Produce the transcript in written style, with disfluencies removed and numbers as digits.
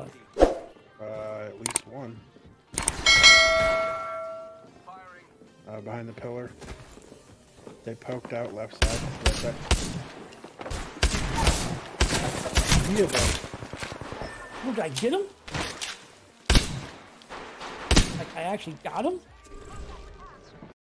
what? At least one. Behind the pillar. They poked out left side. Right there. Oh, did I get him? Like, I actually got him?